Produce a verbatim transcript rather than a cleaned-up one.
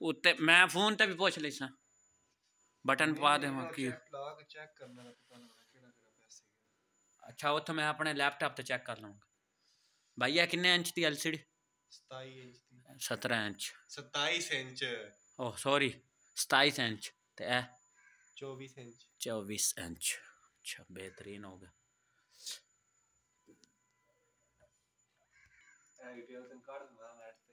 उत्ते मैं फोन ते भी पूछ लीसा बटन पा दे की चेक करना पता लगना केड़ा केड़ा पैसे अच्छा उत मैं अपने लैपटॉप ते चेक कर लूंगा भैया किन्ने इंच दी एलसीडी सताई इंच दी सत्रह इंच सताईस इंच ओह सॉरी सताईस इंच ते ए चौबीस इंच चौबीस इंच अच्छा बेहतरीन हो गया डिटेल्स काट दूंगा मैं